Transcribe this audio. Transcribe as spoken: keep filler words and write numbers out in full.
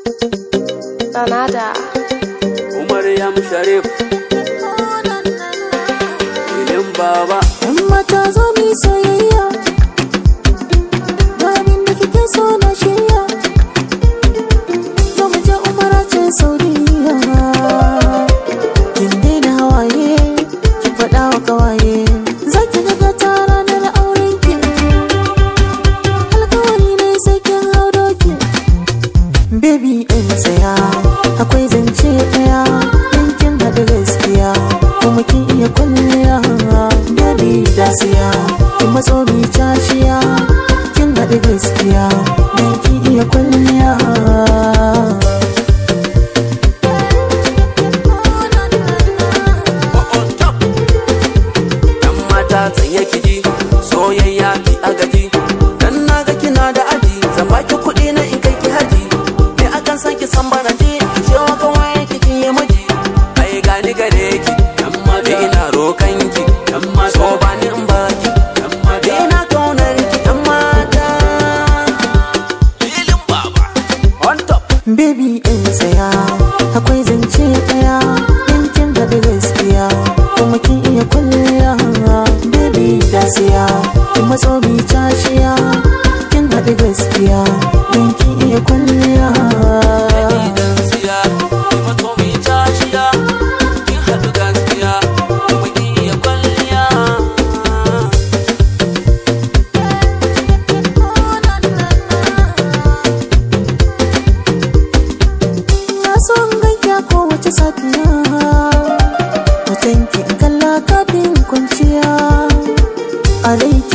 Sanada Umar Yam Sharif Ilin Baba Yan mata zo mi soyayya, ga abin da kike so na shirya. Zo mu je umara ce Saudiya. Kin daina hawaye, ki faɗa wa kawaye, za ki ga gata ranar aurenki. Alkawari ne sai kin hau doki. Baby ɗin tsaya, akwai zance ɗaya, in kin haɗu gaskiya, kuma kin iya kwalliya. Baby dasiya, kin matso bi cashiya, kin haɗu gaskiya, dan kin iya kwalliya. Yan mata tsaye kiji soyayya ki agaji, dan naga kina da aji, zan baki kuɗi na in kai ki haji. Me akan san ki san baraji, ki ce wa kawai ki kin yi miji. Ai gani gare ki, yan mata ina rokan ki, yan mata so ba ni in baki, yan mata ina kaunar ki, yan mata. Ilin Baba on top. Baby ɗin tsaya, akwai zance ɗaya, in kin haɗu gaskiya, kuma kin iya kwalliya. Baby dasiya, kin matso bi cashiya, kin haɗu gaskiya, dan kin iya kwalliya. Idan siya, ki mato mi cashiya, kin haɗu gaskiya, kuma kin iya kwalliya. Na so in ganki a kowace safiya, hotonki in kalla kafin kwanciya. A rai